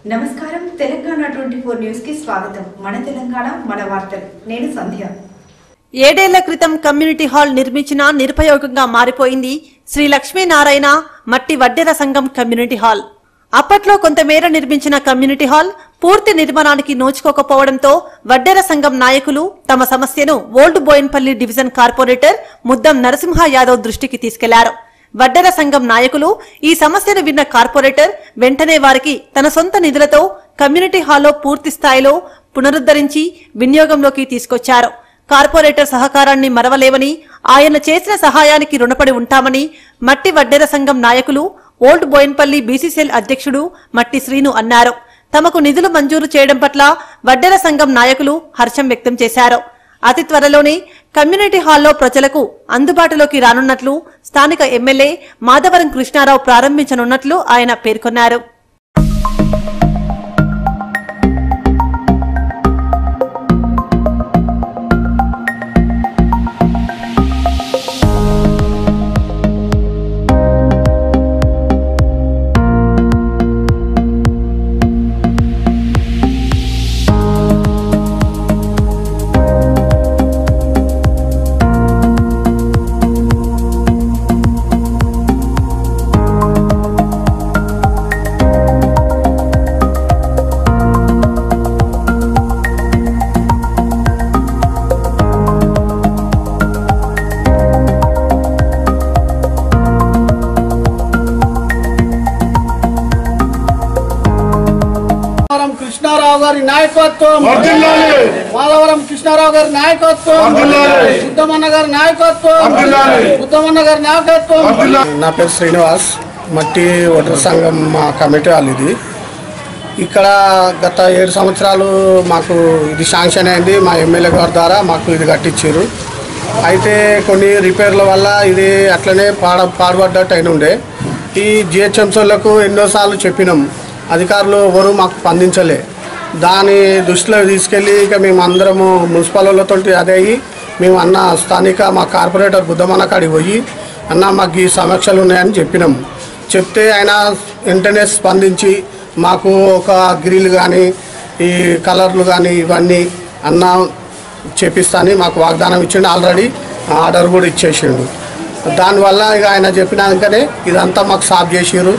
నమస్కారం తెలంగాణ 24 న్యూస్ కి స్వాగతం. మన తెలంగాణ మన వార్తలు. నేను సంధ్య. 7 ఏళ్ల క్రితం కమ్యూనిటీ హాల్ నిర్మించిన నిరుపయోగంగా మారిపోయింది శ్రీ లక్ష్మీనారాయణ మట్టి వడ్డెర సంఘం కమ్యూనిటీ హాల్. అప్పట్లో కొంతమేర నిర్మించిన కమ్యూనిటీ హాల్ పూర్తి నిర్మాణానికి నోచుకోకపోవడంతో వడ్డెర సంఘం నాయకులు తమ సమస్యను old Boinpally division corporator Muddam Narasimha Yadav దృష్టికి తీసుకెళ్లారు. వడ్డెర సంఘం నాయకులు ఈ సమస్యను విన్న కార్పొరేటర్ వెంటనే వారికి తన సొంత నిధులతో కమ్యూనిటీ హాల్లో పూర్తి స్థాయిలో పునరుద్ధరించి వినియోగంలోకి తీసుకొచ్చారు. కార్పొరేటర్ సహకారాన్ని మరవలేవని, ఆయన చేసిన సహాయానికి రుణపడి ఉంటామని మట్టి వడ్డెర సంఘం నాయకులు ఓల్డ్ బోయిన్పల్లి బీసీసీఎల్ అధ్యక్షుడు మట్టి శ్రీను అన్నారు. తమకు నిధులు మంజూరు చేయడం పట్ల వడ్డెర సంఘం నాయకులు హర్షం వ్యక్తం చేశారు. అతి త్వరలోనే కమ్యూనిటీ హాల్లో ప్రజలకు అందుబాటులోకి రానున్నట్లు స్థానిక ఎమ్మెల్యే మాధవరం కృష్ణారావు ప్రారంభించనున్నట్లు ఆయన పేర్కొన్నారు. కృష్ణారావు గారి నాయకత్వం, మాధవరం కృష్ణారావు గారి నాయకత్వం, బుద్ధమన్న గారి నాయకత్వం, బుద్ధమన్న గారి నాయకత్వం. నా పేరు శ్రీనివాస్, మట్టి ఓటర్ సంఘం మా కమిటీ వాళ్ళు. ఇది ఇక్కడ గత 7 సంవత్సరాలు మాకు ఇది శాంక్షన్ అయింది. మా ఎమ్మెల్యే గారి ద్వారా మాకు ఇది కట్టించారు. అయితే కొన్ని రిపేర్ల వల్ల ఇది అట్లనే పాడుపడ్డట్టు అయిన ఉండే. ఈ జిహెచ్ఎంసీలకు ఎన్నోసార్లు చెప్పినాం, అధికారులు ఎవరు మాకు స్పందించలే. దాని దృష్టిలో తీసుకెళ్ళి ఇక మేము అందరము మున్సిపల్ వాళ్ళతో అదే అయ్యి మేము అన్న స్థానిక మా కార్పొరేటర్ బుద్ధమన్న కాడికి పోయి అన్న మాకు ఈ సమస్యలు ఉన్నాయని చెప్పినాం. చెప్తే ఆయన వెంటనే స్పందించి మాకు ఒక గ్రిల్ కానీ ఈ కలర్లు కానీ ఇవన్నీ అన్న చేపిస్తాని మాకు వాగ్దానం ఇచ్చిండు. ఆల్రెడీ ఆర్డర్ కూడా ఇచ్చేసిండు. దానివల్ల ఇక ఆయన చెప్పినాకనే ఇదంతా మాకు సాఫ్ చేసిర్రు.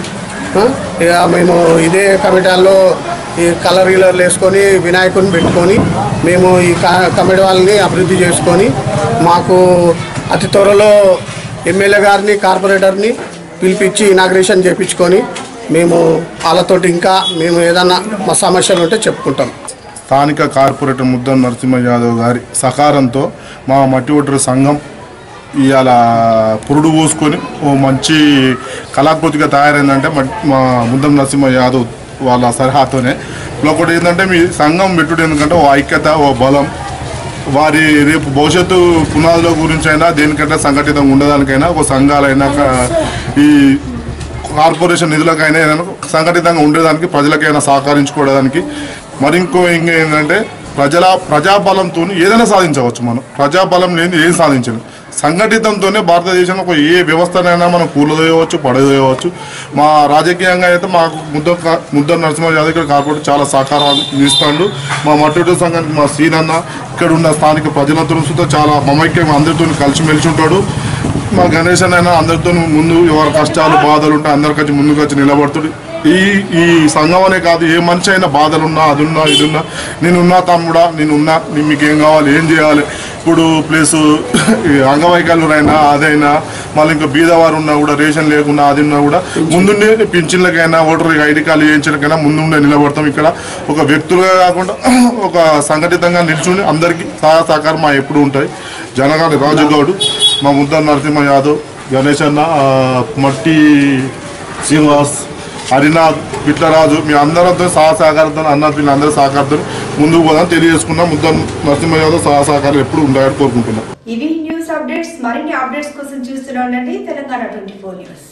ఇక మేము ఇదే కమిటీల్లో ఈ కలర్ గిలర్లు వేసుకొని వినాయకుడిని పెట్టుకొని మేము ఈ కమిటీ వాళ్ళని అభివృద్ధి చేసుకొని మాకు అతి త్వరలో ఎమ్మెల్యే గారిని కార్పొరేటర్ని పిలిపించి ఇనాగ్రేషన్ చేయించుకొని మేము వాళ్ళతోటి ఇంకా మేము ఏదన్నా మా సమస్యలు ఉంటే చెప్పుకుంటాం. స్థానిక కార్పొరేటర్ ముద్దం నరసింహ యాదవ్ గారి సహకారంతో మా మట్టి ఓటర్ సంఘం ఇవాళ పురుడు పోసుకొని ఓ మంచి కళాకృతిగా తయారైందంటే మా ముద్దం నరసింహ యాదవ్ వాళ్ళ సలహాతోనే. ఒకటి ఏంటంటే మీ సంఘం పెట్టుడు ఎందుకంటే ఓ ఐక్యత, ఓ బలం, వారి రేపు భవిష్యత్తు పునాదుల గురించి అయినా దేనికంటే సంఘటితంగా ఉండడానికైనా ఒక సంఘాలైనా ఈ కార్పొరేషన్ నిధులకైనా సంఘటితంగా ఉండేదానికి ప్రజలకైనా సహకరించుకోవడానికి ఇంకా ఏంటంటే ప్రజాబలంతో ఏదైనా సాధించవచ్చు. మనం ప్రజాబలం లేని ఏం సాధించలేం. సంఘటితంతోనే భారతదేశంలో ఒక ఏ వ్యవస్థనైనా మనం కూలదోయవచ్చు, పడదోయవచ్చు. మా రాజకీయంగా అయితే మాకు ముద్దం నరసింహ యాదవ్ కార్పొరేటర్ చాలా సహకారాలు ఇస్తాడు. మా మట్టి సంఘానికి మా శ్రీనన్న ఇక్కడ ఉన్న స్థానిక ప్రజలతో చాలా మమైక్యంగా అందరితో కలిసిమెలిసి ఉంటాడు. మా గణేష్ అయినా అందరితో ముందు ఎవరి కష్టాలు బాధలు ఉంటే అందరికొచ్చి ముందుకు వచ్చి నిలబడుతుంది. ఈ సంఘం అనే కాదు, ఏ మనిషి అయినా బాధలున్నా అదున్నా ఇదున్నా నేనున్నా తమ్ముడా, నేనున్నా, మీకేం కావాలి, ఏం చేయాలి. ఇప్పుడు ప్లస్ అంగవైకల్యులైనా అదైనా మళ్ళీ ఇంకా బీదవారు ఉన్నా కూడా రేషన్ లేకున్నా అది ఉన్నా కూడా ముందుండే పింఛన్లకైనా ఓటర్ ఐడి కార్డు వేయించడానికైనా ముందుండే నిలబడతాం. ఇక్కడ ఒక వ్యక్తులుగా కాకుండా ఒక సంఘటితంగా నిల్చుని అందరికీ సహాయ సహకారం మా ఎప్పుడు ఉంటాయి. జనగాని రాజుగౌడు, మా ముద్దం నరసింహ యాదవ్, గణేష్ అన్న, మట్టి శ్రీనివాస్, హరినాథ్, పిట్లరాజు, మీ అందరితో సహకారంతో అన్న వీళ్ళందరూ సహకారంతో ముందుకు పోదాం తెలియజేసుకున్నాం. ముద్దం నరసింహ యాదవ్ సహకారం ఎప్పుడు ఉండాలని కోరుకుంటున్నాం. ఇవి న్యూస్ అప్డేట్స్. మరిన్ని అప్డేట్స్ కోసం చూస్తూనే ఉండండి తెలంగాణ 24 న్యూస్.